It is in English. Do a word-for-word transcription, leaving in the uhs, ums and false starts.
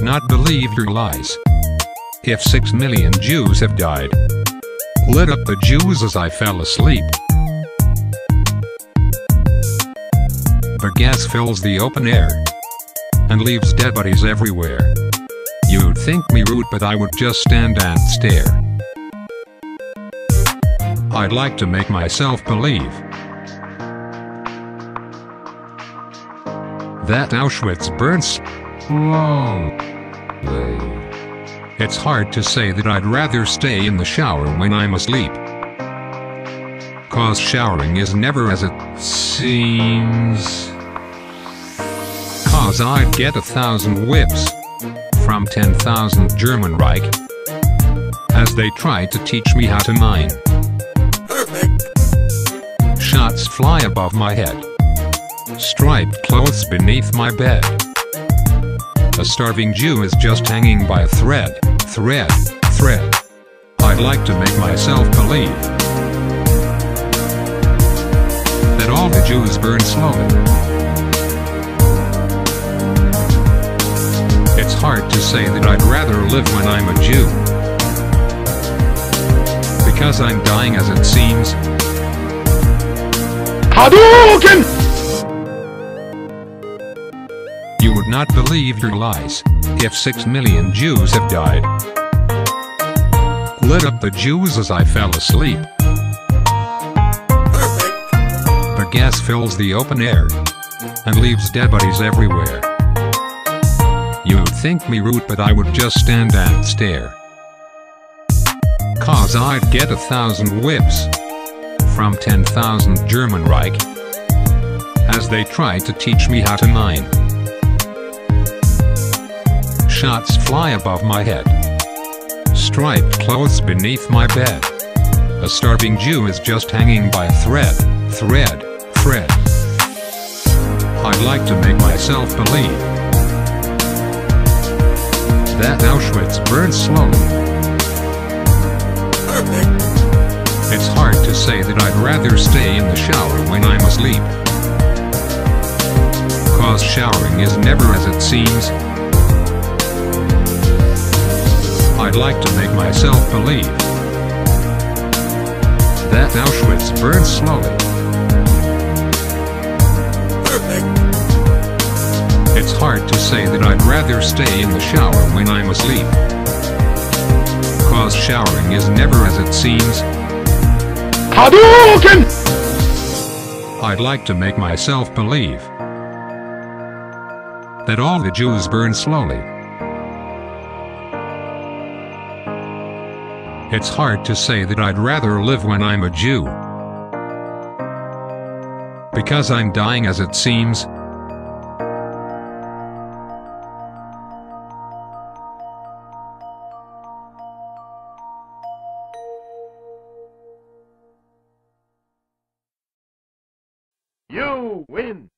not believe your lies. If six million Jews have died, lit up the Jews as I fell asleep. The gas fills the open air and leaves dead bodies everywhere. You'd think me rude, but I would just stand and stare. I'd like to make myself believe that Auschwitz burns slowly. It's hard to say that I'd rather stay in the shower when I'm asleep, 'cause showering is never as it seems. 'Cause I'd get a thousand whips from ten thousand German Reich as they try to teach me how to mine. Perfect. Shots fly above my head, striped clothes beneath my bed. A starving Jew is just hanging by a thread, thread, thread. I'd like to make myself believe that all the Jews burn slowly. It's hard to say that I'd rather live when I'm a Jew, because I'm dying as it seems. Hadouken! You would not believe your lies. If six million Jews have died, lit up the Jews as I fell asleep. Perfect. The gas fills the open air and leaves dead bodies everywhere. You'd think me rude, but I would just stand and stare. 'Cause I'd get a thousand whips from ten thousand German Reich as they try to teach me how to mine. Shots fly above my head, striped clothes beneath my bed. A starving Jew is just hanging by a thread, thread, thread. I'd like to make myself believe that Auschwitz burns slowly. Perfect. It's hard to say that I'd rather stay in the shower when I'm asleep, 'cause showering is never as it seems. I'd like to make myself believe that Auschwitz burns slowly. Perfect. It's hard to say that I'd rather stay in the shower when I'm asleep, 'cause showering is never as it seems. Hadouken! I'd like to make myself believe that all the Jews burn slowly. It's hard to say that I'd rather live when I'm a Jew, because I'm dying as it seems. You win!